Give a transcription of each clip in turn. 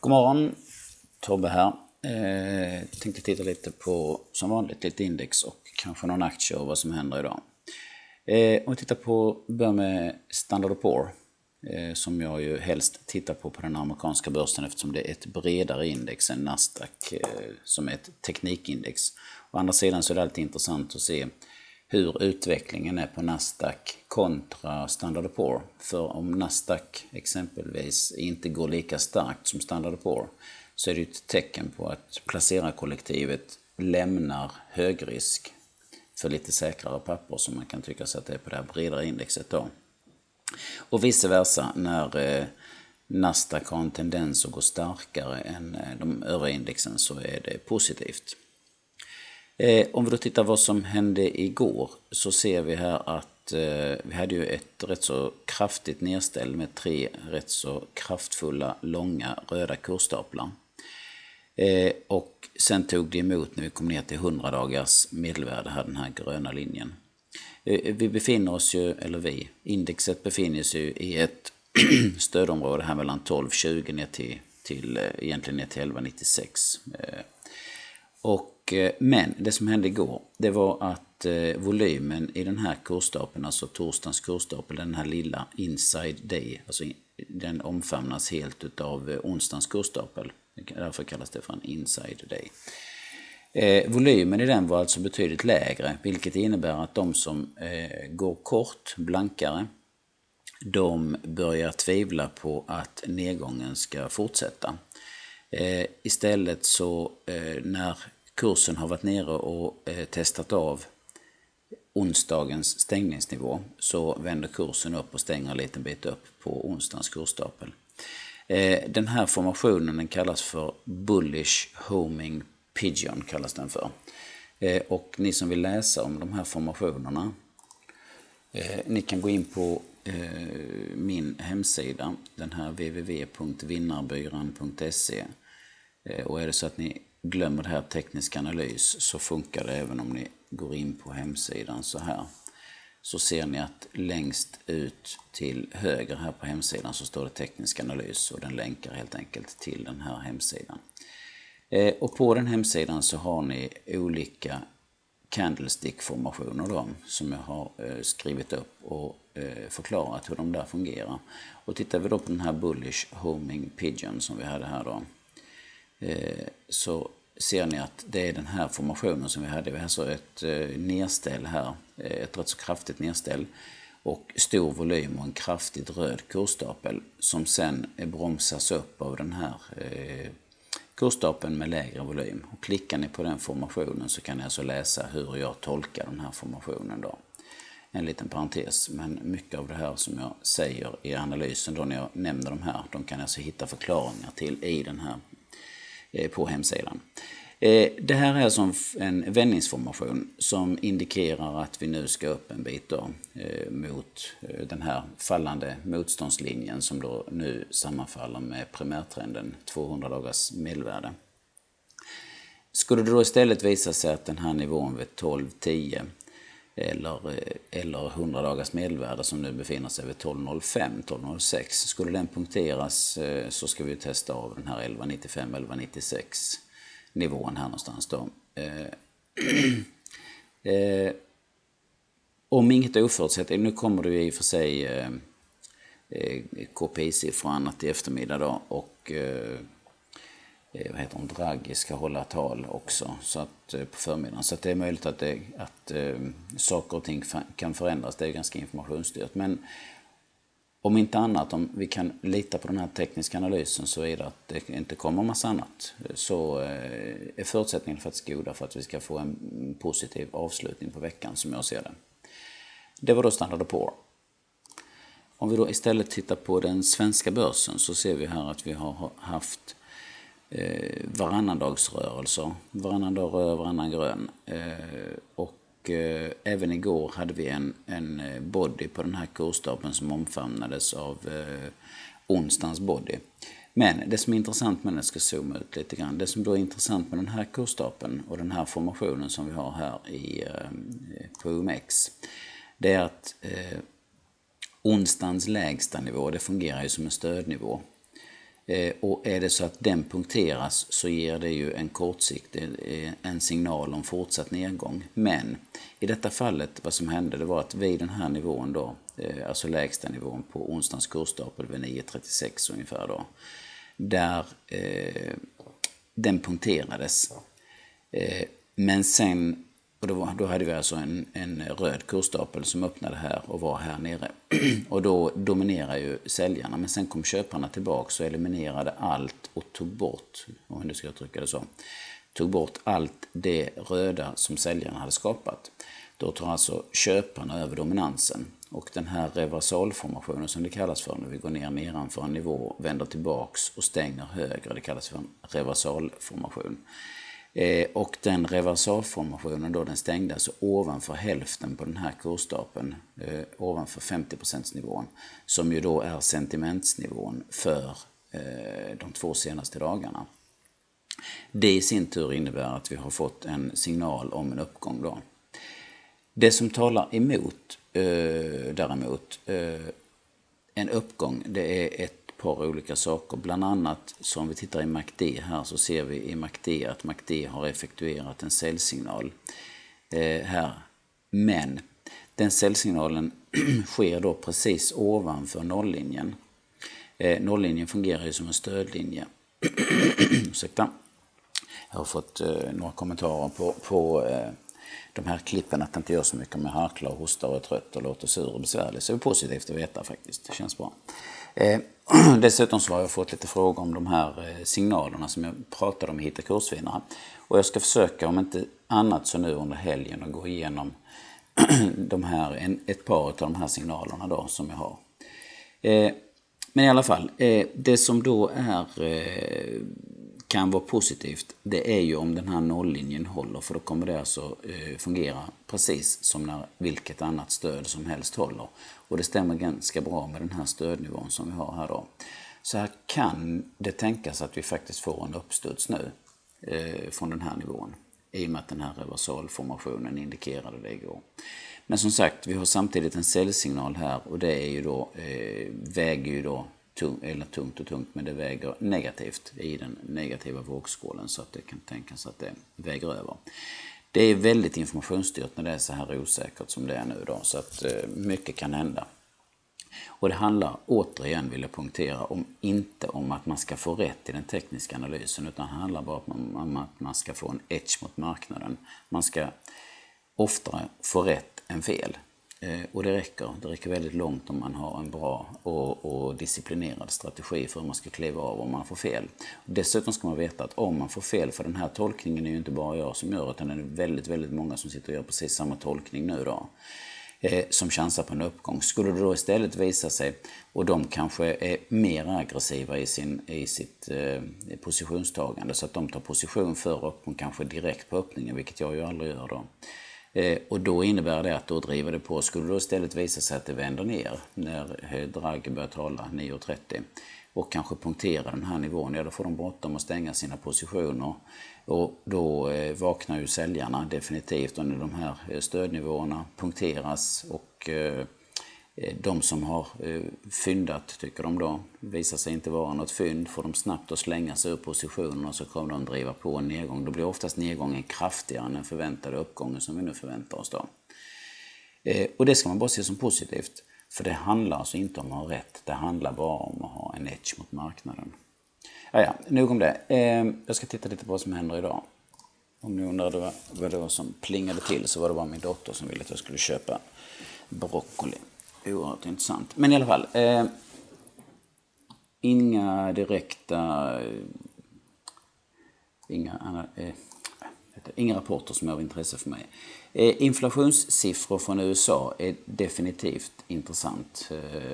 God morgon, Tobbe här. Tänkte titta lite på, som vanligt, lite index och kanske någon aktie och vad som händer idag. Om vi tittar på, börjar med Standard & Poor, som jag ju helst tittar på den amerikanska börsen eftersom det är ett bredare index än Nasdaq som är ett teknikindex. Å andra sidan så är det alltid intressant att se hur utvecklingen är på Nasdaq kontra Standard & Poor. För om Nasdaq exempelvis inte går lika starkt som Standard & Poor så är det ett tecken på att placerarkollektivet lämnar högrisk för lite säkrare papper som man kan tycka sig att det är på det här bredare indexet då. Och vice versa, när Nasdaq har en tendens att gå starkare än de övriga indexen så är det positivt. Om vi då tittar vad som hände igår så ser vi här att vi hade ju ett rätt så kraftigt nedställ med 3 rätt så kraftfulla långa röda kursstaplar. Och sen tog det emot när vi kom ner till 100 dagars medelvärde här, den här gröna linjen. Vi befinner oss ju, eller indexet befinner sig ju i ett stödområde här mellan 12,20 ner till egentligen ner till 11,96. Men det som hände igår, det var att volymen i den här kursstapeln, alltså torsdagens kursstapel, den här lilla inside day, alltså den omfamnas helt utav onsdagens kursstapel. Därför kallas det för en inside day. Volymen i den var alltså betydligt lägre, vilket innebär att de som går kort, blankare, de börjar tvivla på att nedgången ska fortsätta. Istället så när kursen har varit nere och testat av onsdagens stängningsnivå så vänder kursen upp och stänger en liten bit upp på onsdagens kursstapel. Den här formationen den kallas för bullish homing pigeon kallas den för. Och ni som vill läsa om de här formationerna, ni kan gå in på min hemsida, den här www.vinnarbyran.se, och är det så att ni glömmer det här teknisk analys så funkar det även om ni går in på hemsidan så här. Så ser ni att längst ut till höger här på hemsidan så står det teknisk analys och den länkar helt enkelt till den här hemsidan. Och på den hemsidan så har ni olika candlestick-formationer då, som jag har skrivit upp och förklarat hur de där fungerar. Och tittar vi då på den här bullish homing pigeon som vi hade här då, så ser ni att det är den här formationen som vi hade. Vi har alltså ett nedställ här, ett rätt så kraftigt nedställ och stor volym och en kraftigt röd kursstapel som sen bromsas upp av den här kursstapeln med lägre volym. Och klickar ni på den formationen så kan ni alltså läsa hur jag tolkar den här formationen då. En liten parentes, men mycket av det här som jag säger i analysen då när jag nämner de här, de kan alltså hitta förklaringar till i den här på hemsidan. Det här är som en vändningsformation som indikerar att vi nu ska upp en bit då, mot den här fallande motståndslinjen som då nu sammanfaller med primärtrenden 200 dagars medelvärde. Skulle det då istället visa sig att den här nivån vid 12,10 eller 100 dagars medelvärde som nu befinner sig vid 12,05, 12,06, skulle den punkteras så ska vi testa av den här 11,95, 11,96 nivån här någonstans då. Om inget oförutsett, nu kommer det ju i och för sig KPI-siffror annat i eftermiddag då, och vad heter hon, Draghi ska hålla tal också så att, på förmiddagen. Så att det är möjligt att saker och ting kan förändras. Det är ganska informationsstyrt. Men om inte annat, om vi kan lita på den här tekniska analysen så är det att det inte kommer massa annat. Så är förutsättningen faktiskt goda för att vi ska få en positiv avslutning på veckan som jag ser det. Det var då Standard & Poor. Om vi då istället tittar på den svenska börsen så ser vi här att vi har haft varannandagsrörelser, varannan dag röd, varannan grön, och även igår hade vi en body på den här kursstapeln som omfamnades av onsdagens body. Men det som är intressant med den, ska zooma ut lite grann, det som då är intressant med den här kursstapeln och den här formationen som vi har här på OMX, det är att onsdagens lägsta nivå, det fungerar ju som en stödnivå. Och är det så att den punkteras så ger det ju en kortsiktig en signal om fortsatt nedgång. Men i detta fallet, vad som hände, det var att vid den här nivån då, alltså lägsta nivån på onsdagens kursstapel vid 9.36 ungefär då, där den punkterades. Men sen, och då hade vi alltså en röd kursstapel som öppnade här och var här nere. Och då dominerar ju säljarna, men sen kom köparna tillbaka och eliminerade allt och tog bort, om jag nu ska uttrycka det så, tog bort allt det röda som säljarna hade skapat. Då tar alltså köparna över dominansen. Och den här reversalformationen som det kallas för när vi går ner nedanför en nivå, vänder tillbaks och stänger högre, det kallas för en reversalformation. Och den reversalformationen då, den stängde alltså ovanför hälften på den här kursstapeln, ovanför 50% nivån, som ju då är sentimentsnivån för de 2 senaste dagarna. Det i sin tur innebär att vi har fått en signal om en uppgång då. Det som talar emot däremot en uppgång, det är ett par olika saker. Bland annat, så om vi tittar i MACD här, så ser vi i MACD att MACD har effektuerat en säljsignal här. Men den säljsignalen sker då precis ovanför nolllinjen. Nolllinjen fungerar ju som en stödlinje. Ursäkta. Jag har fått några kommentarer på de här klippen att det inte gör så mycket om jag harklar och hostar och är trött och låter sur och besvärlig. Så det är positivt att veta faktiskt. Det känns bra. Dessutom så har jag fått lite frågor om de här signalerna som jag pratade om i Hitta kursvinnare. Och jag ska försöka, om inte annat så nu under helgen, att gå igenom ett par av de här signalerna då som jag har. Men i alla fall, det som då kan vara positivt, det är ju om den här nolllinjen håller, för då kommer det alltså fungera precis som när vilket annat stöd som helst håller. Och det stämmer ganska bra med den här stödnivån som vi har här då. Så här kan det tänkas att vi faktiskt får en uppstuds nu från den här nivån, i och med att den här reversalformationen indikerade det igår. Men som sagt, vi har samtidigt en säljsignal här, och det är ju då, väger ju då tungt och tungt, men det väger negativt i den negativa vågskålen, så att det kan tänkas att det väger över. Det är väldigt informationsstyrt när det är så här osäkert som det är nu då, så att mycket kan hända. Och det handlar, återigen vill jag punktera, inte om att man ska få rätt i den tekniska analysen, utan det handlar bara om att man ska få en edge mot marknaden. Man ska oftare få rätt än fel. Och det räcker väldigt långt om man har en bra och disciplinerad strategi för hur man ska kliva av om man får fel. Dessutom ska man veta att om man får fel, för den här tolkningen är ju inte bara jag som gör, utan det är väldigt, väldigt många som sitter och gör precis samma tolkning nu då, som chansar på en uppgång. Skulle det då istället visa sig, och de kanske är mer aggressiva i sitt positionstagande, så att de tar position för uppgång kanske direkt på öppningen, vilket jag ju aldrig gör då. Och då innebär det att då driver det på. Skulle det då istället visa sig att det vänder ner när Draghi börjar tala 9.30 och kanske punktera den här nivån, ja, då får de bråttom att stänga sina positioner. Och då vaknar ju säljarna definitivt under de här stödnivåerna, punkteras, och de som har fyndat, tycker de då, visar sig inte vara något fynd, får de snabbt att slänga sig ur positionen, och så kommer de driva på en nedgång. Då blir oftast nedgången kraftigare än den förväntade uppgången som vi nu förväntar oss då. Och det ska man bara se som positivt, för det handlar alltså inte om att ha rätt, det handlar bara om att ha en edge mot marknaden. Ja, nog om det. Jag ska titta lite på vad som händer idag. Om ni undrar vad det var som plingade till, så var det bara min dotter som ville att jag skulle köpa broccoli. Oerhört intressant. Men i alla fall, inga direkta, inga rapporter som är av intresse för mig. Inflationssiffror från USA är definitivt intressant.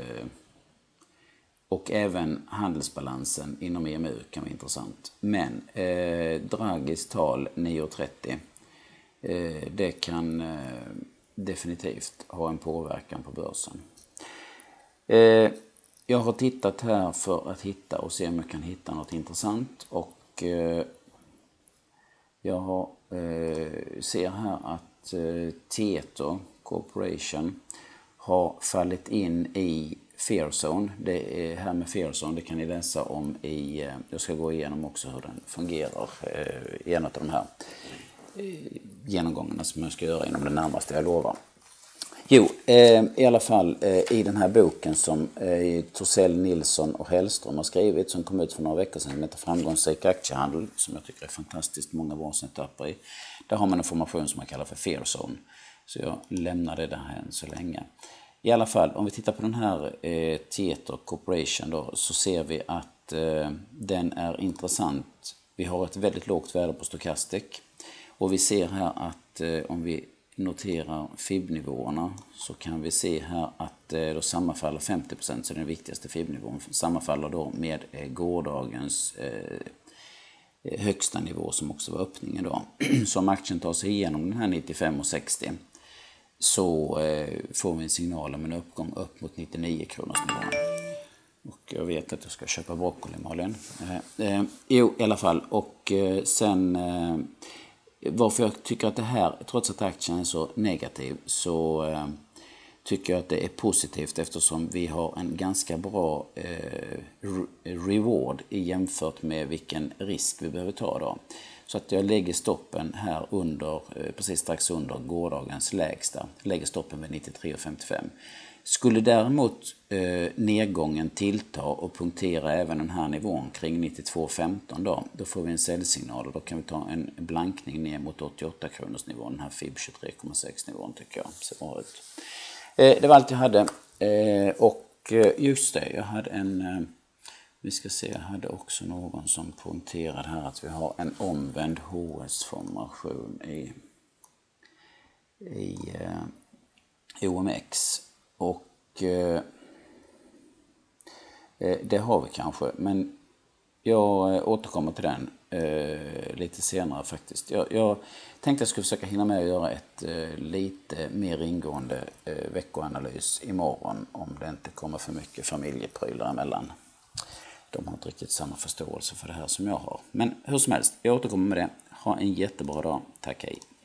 Och även handelsbalansen inom EMU kan vara intressant. Men Draghis tal 9.30, det kan definitivt ha en påverkan på börsen. Jag har tittat här för att hitta och se om jag kan hitta något intressant, och jag ser här att Tieto Corporation har fallit in i Fear Zone. Det är här med Fear Zone, det kan ni läsa om jag ska gå igenom också hur den fungerar i en av de här genomgångarna som jag ska göra inom det närmaste, jag lovar. I alla fall i den här boken som Torssell, Nilsson och Hellström har skrivit, som kom ut för några veckor sedan, som heter Framgångsrik aktiehandel, som jag tycker är fantastiskt många bra etapper i. Där har man en formation som man kallar för Fear Zone. Så jag lämnar det där här än så länge. I alla fall, om vi tittar på den här Tieto Corporation då, så ser vi att den är intressant. Vi har ett väldigt lågt värde på Stochastic. Och vi ser här att om vi noterar FIB-nivåerna så kan vi se här att då sammanfaller 50%, så den viktigaste FIB-nivån sammanfaller då med gårdagens högsta nivå som också var öppningen då. Så om aktien tar sig igenom den här 95,60 så får vi en signal om en uppgång upp mot 99 kronors nivån. Och jag vet att jag ska köpa broccoli, Malin. I alla fall. Och sen varför jag tycker att det här, trots att aktien är så negativ, så tycker jag att det är positivt, eftersom vi har en ganska bra reward jämfört med vilken risk vi behöver ta då. Så att jag lägger stoppen här under, precis strax under gårdagens lägsta. Lägger stoppen med 93,55. Skulle däremot nedgången tillta och punktera även den här nivån kring 92,15 då får vi en säljsignal, och då kan vi ta en blankning ner mot 88 kronors nivån. Den här FIB 23,6 nivån tycker jag ser bra ut. Det var allt jag hade. Och just det, jag hade vi ska se, jag hade också någon som poängterade här att vi har en omvänd HS-formation i OMX. Och det har vi kanske, men jag återkommer till den lite senare faktiskt. Jag tänkte jag skulle försöka hinna med att göra ett lite mer ingående veckoanalys imorgon, om det inte kommer för mycket familjeprylar emellan. De har inte riktigt samma förståelse för det här som jag har. Men hur som helst, jag återkommer med det. Ha en jättebra dag. Tack, hej.